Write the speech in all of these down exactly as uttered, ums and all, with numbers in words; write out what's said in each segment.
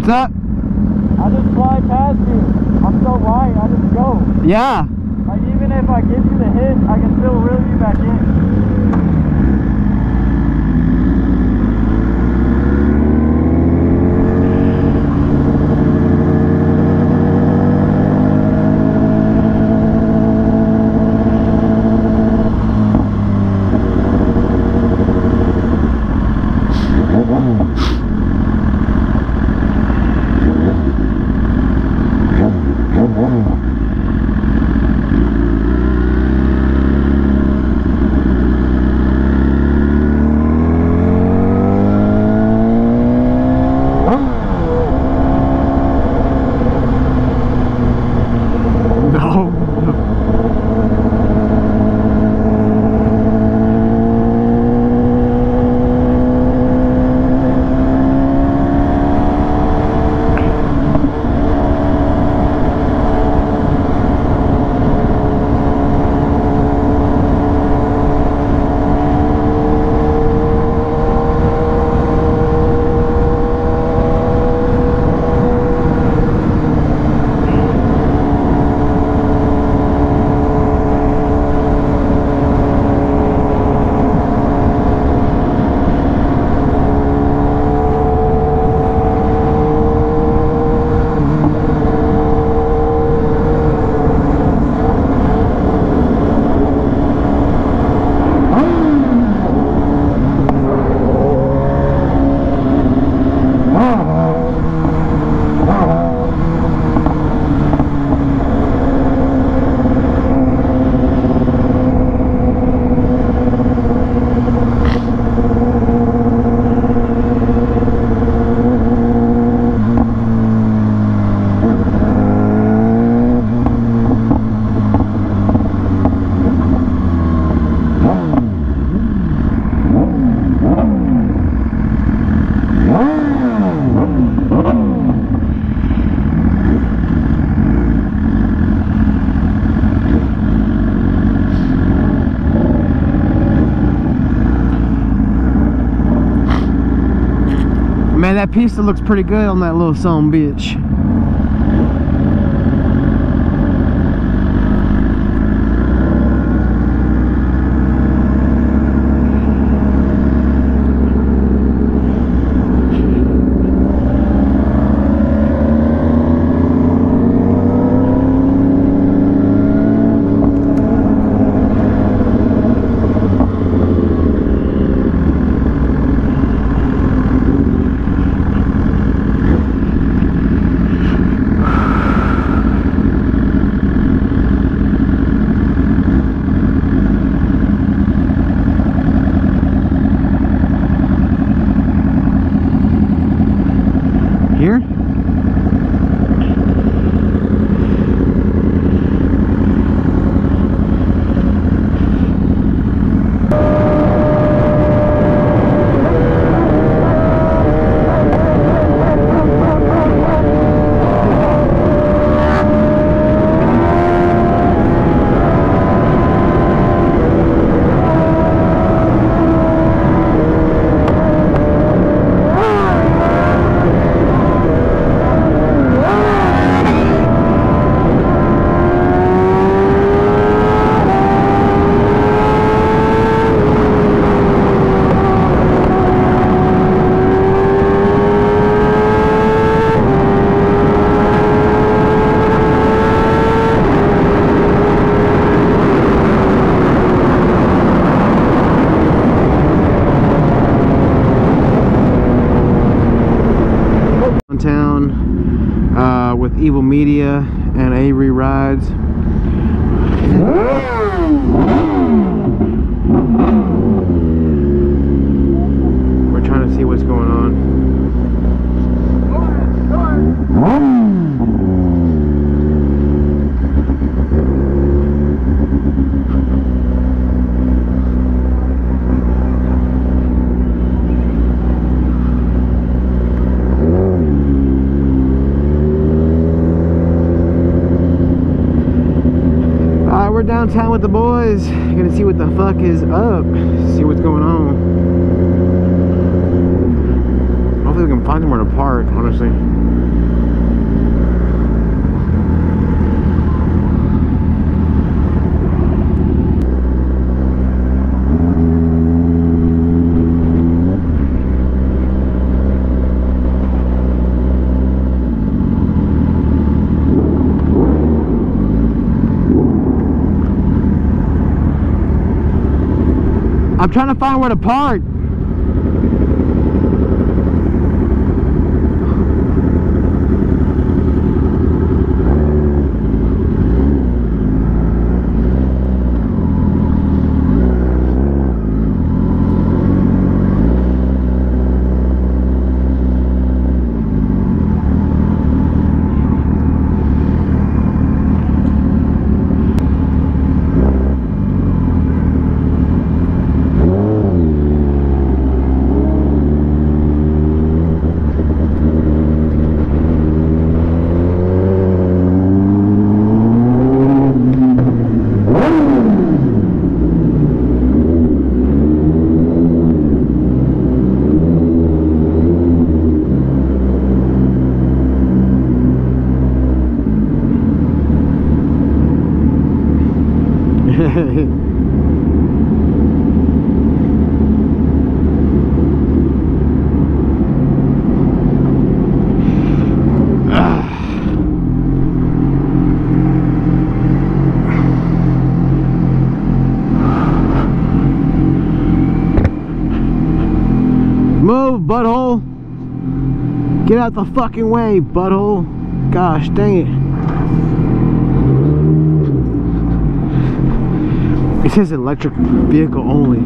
What's up? I just fly past you. I'm so light, I just go. Yeah. Like, even if I give you the hit, I can still reel you back in. Man, that pista looks pretty good on that little son bitch. Here? Town uh, with Evil Media and Avery Rides. We're trying to see what's going on. We're downtown with the boys. Gonna see what the fuck is up. See what's going on. Hopefully we can find somewhere to park, honestly. I'm trying to find where to park. Move, butthole. Get out the fucking way, butthole. Gosh dang it. It says electric vehicle only.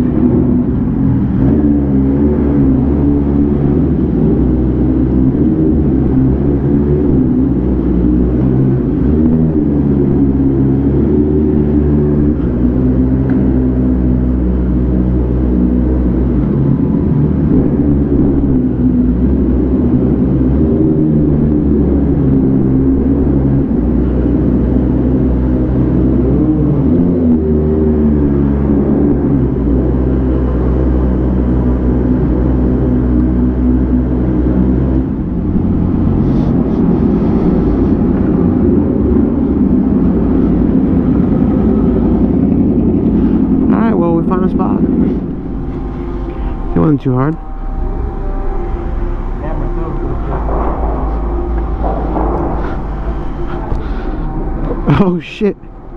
Spot. It wasn't too hard. Oh shit.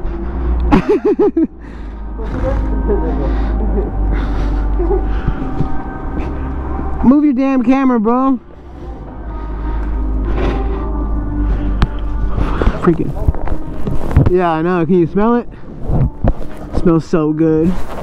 Move your damn camera, bro. Freaking. Yeah, I know. Can you smell it? It smells so good.